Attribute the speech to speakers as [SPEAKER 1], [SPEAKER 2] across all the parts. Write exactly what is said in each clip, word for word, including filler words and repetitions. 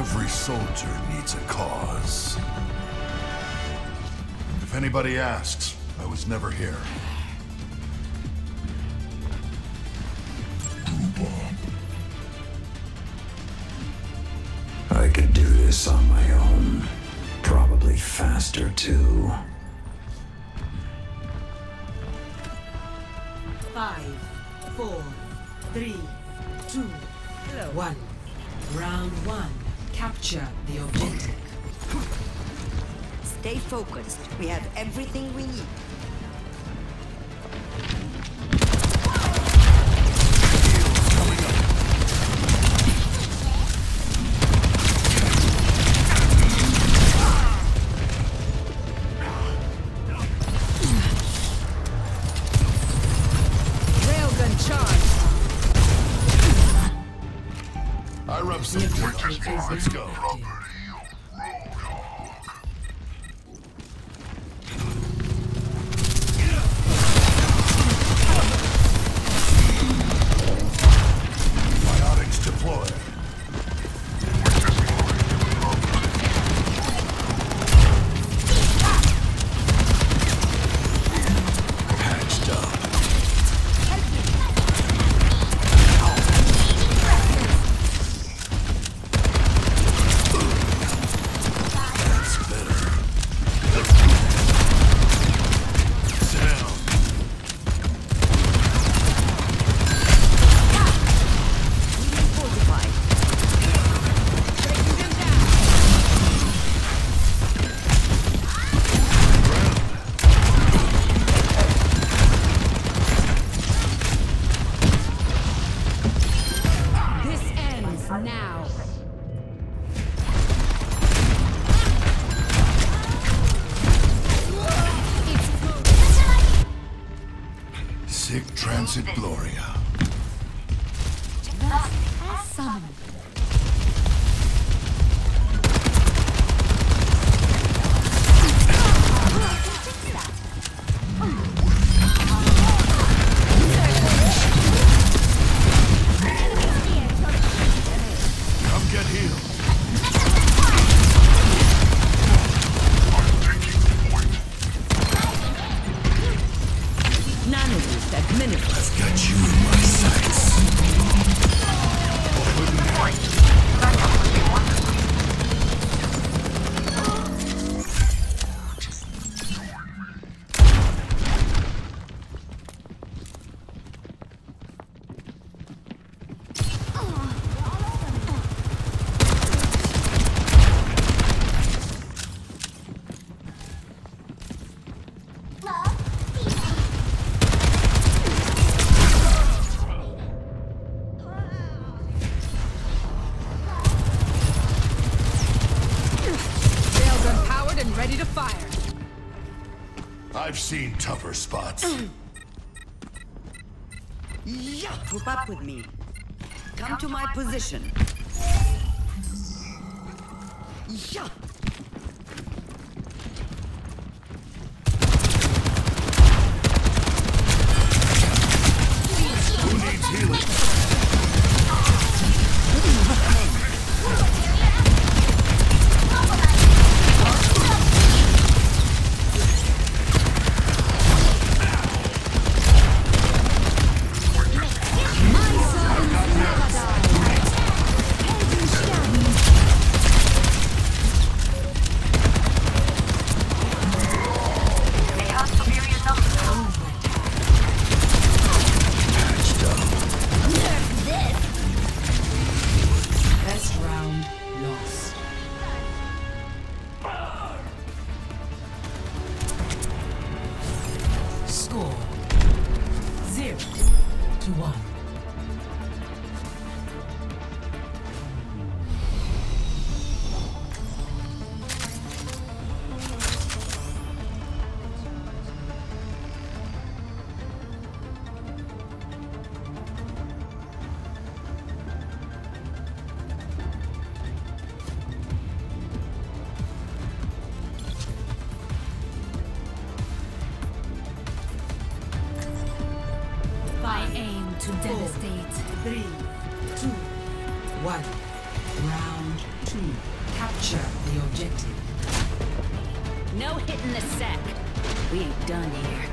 [SPEAKER 1] Every soldier needs a cause. If anybody asks, I was never here.
[SPEAKER 2] I could do this on my own. Probably faster, too.
[SPEAKER 3] Five, four, three, two, one. Round one. Capture the objective.
[SPEAKER 4] Stay focused. We have everything we need.
[SPEAKER 1] I rub some dirt. Let's go. Biotics deployed. Patched up.
[SPEAKER 3] Now.
[SPEAKER 1] Sic Transit Gloria.
[SPEAKER 3] Summon.
[SPEAKER 1] Come get healed.
[SPEAKER 4] Nanoboot administered.
[SPEAKER 1] I've got you in my sights.
[SPEAKER 3] Ready to fire.
[SPEAKER 1] I've seen tougher spots.
[SPEAKER 4] Yeah, group up with me. Come to my position. Yeah.
[SPEAKER 1] Who needs healing?
[SPEAKER 3] Best round lost. Score zero to one. I aim to devastate. Three, two, one. Round two. two. Capture the objective.
[SPEAKER 5] No hit in the sack. We ain't done here.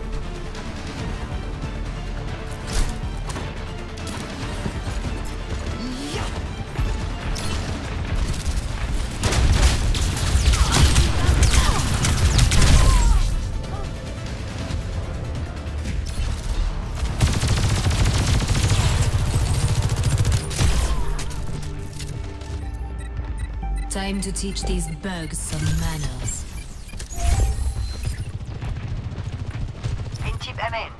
[SPEAKER 3] Time to teach these bugs some manners.
[SPEAKER 6] Pinçip emin.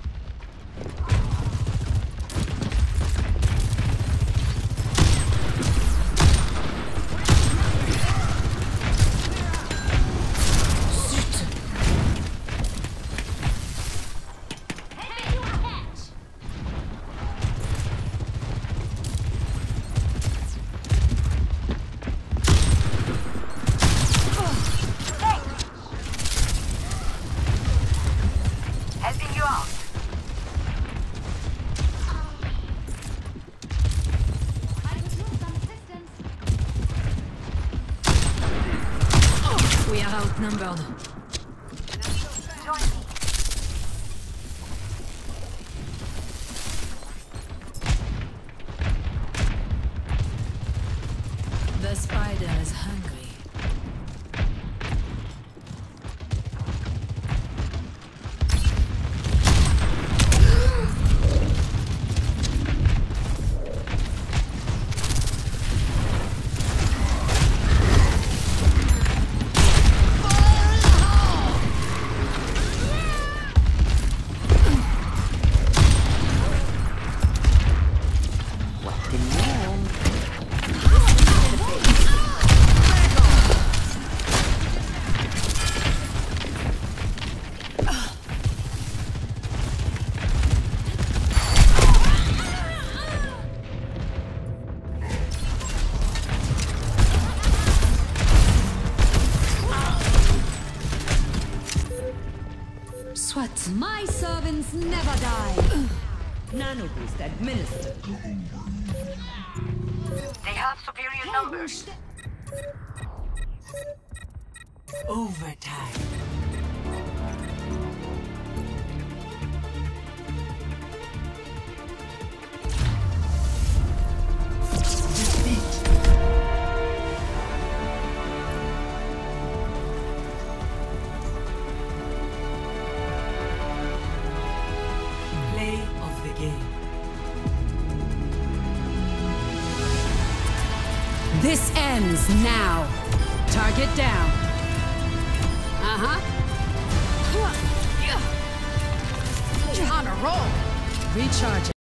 [SPEAKER 6] Helping you out.
[SPEAKER 3] We are outnumbered.
[SPEAKER 6] Join me.
[SPEAKER 3] The spider is hungry. Swat.
[SPEAKER 4] My servants never die. Nano boost administered.
[SPEAKER 6] They have superior numbers.
[SPEAKER 3] Overtime. Play of the game.
[SPEAKER 5] This ends now. Target down. Uh-huh.
[SPEAKER 3] On a roll.
[SPEAKER 5] Recharge.